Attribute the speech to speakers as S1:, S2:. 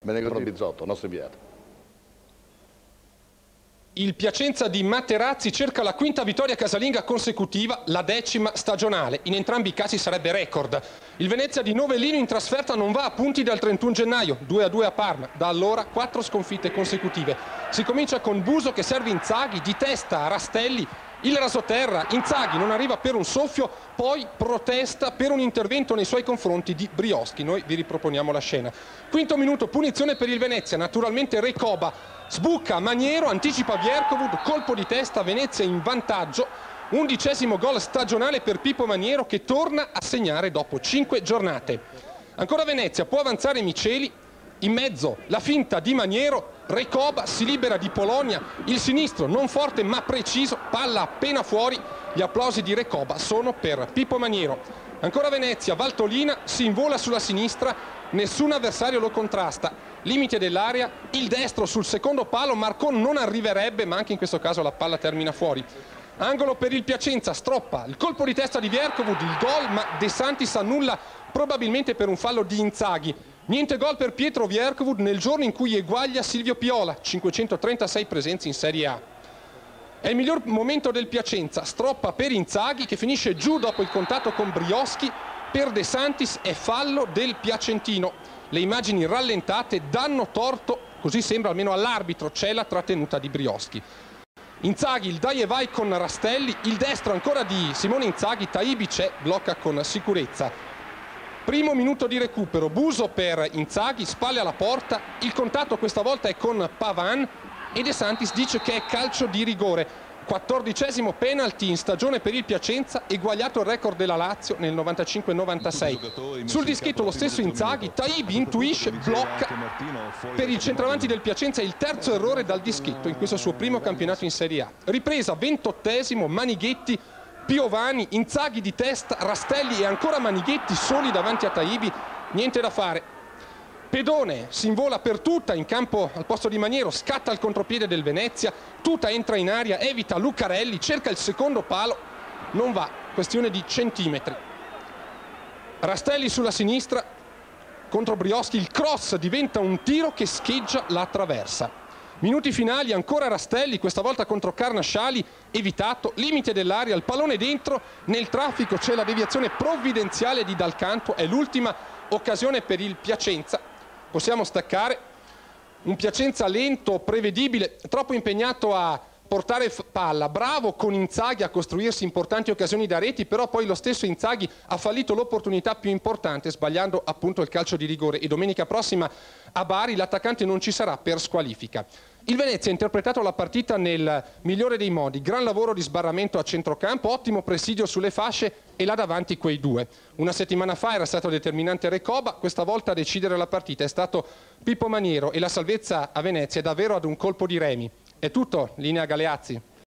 S1: Benedetto Bizzotto, nostro inviato.
S2: Il Piacenza di Materazzi cerca la quinta vittoria casalinga consecutiva, la 10ª stagionale. In entrambi i casi sarebbe record. Il Venezia di Novellino in trasferta non va a punti dal 31 gennaio, 2-2 a Parma. Da allora 4 sconfitte consecutive. Si comincia con Buso che serve Inzaghi, di testa a Rastelli. Il rasoterra, Inzaghi non arriva per un soffio, poi protesta per un intervento nei suoi confronti di Brioschi. Noi vi riproponiamo la scena. Quinto minuto, punizione per il Venezia, naturalmente Recoba sbucca Maniero, anticipa Vierkovud, colpo di testa, Venezia in vantaggio. 11° gol stagionale per Pippo Maniero che torna a segnare dopo 5 giornate. Ancora Venezia, può avanzare Miceli, in mezzo la finta di Maniero, Recoba si libera di Polonia, il sinistro non forte ma preciso, palla appena fuori, gli applausi di Recoba sono per Pippo Maniero. Ancora Venezia, Valtolina si invola sulla sinistra, nessun avversario lo contrasta, limite dell'area, il destro sul secondo palo, Marcon non arriverebbe ma anche in questo caso la palla termina fuori. Angolo per il Piacenza, stroppa, il colpo di testa di Vierkovud, il gol ma De Santis annulla probabilmente per un fallo di Inzaghi. Niente gol per Pietro Vierkovud nel giorno in cui eguaglia Silvio Piola, 536 presenze in Serie A. È il miglior momento del Piacenza, stroppa per Inzaghi che finisce giù dopo il contatto con Brioschi, per De Santis è fallo del Piacentino. Le immagini rallentate danno torto, così sembra almeno all'arbitro, c'è la trattenuta di Brioschi. Inzaghi, il dai e vai con Rastelli, il destro ancora di Simone Inzaghi, Taibi c'è, blocca con sicurezza. Primo minuto di recupero, Buso per Inzaghi, spalle alla porta, il contatto questa volta è con Pavan e De Santis dice che è calcio di rigore. 14° penalty in stagione per il Piacenza, eguagliato il record della Lazio nel 95-96. Sul dischetto lo stesso Inzaghi, Taibi intuisce, blocca. Per il centravanti del Piacenza è il terzo errore dal dischetto in questo suo primo campionato in Serie A. Ripresa, 28°, Manighetti, Piovani, Inzaghi di testa, Rastelli e ancora Manighetti soli davanti a Taibi, niente da fare. Pedone si invola per Tuta in campo al posto di Maniero, scatta il contropiede del Venezia, Tuta entra in aria, evita Lucarelli, cerca il secondo palo, non va, questione di centimetri. Rastelli sulla sinistra contro Brioschi, il cross diventa un tiro che scheggia la traversa. Minuti finali, ancora Rastelli, questa volta contro Carnasciali, evitato, limite dell'area, il pallone dentro, nel traffico c'è la deviazione provvidenziale di Dal Canto, è l'ultima occasione per il Piacenza. Possiamo staccare, un Piacenza lento, prevedibile, troppo impegnato a portare palla, bravo con Inzaghi a costruirsi importanti occasioni da reti, però poi lo stesso Inzaghi ha fallito l'opportunità più importante sbagliando appunto il calcio di rigore e domenica prossima a Bari l'attaccante non ci sarà per squalifica. Il Venezia ha interpretato la partita nel migliore dei modi, gran lavoro di sbarramento a centrocampo, ottimo presidio sulle fasce e là davanti quei due. Una settimana fa era stato determinante Recoba, questa volta a decidere la partita è stato Pippo Maniero e la salvezza a Venezia è davvero ad un colpo di remi. È tutto, linea Galeazzi.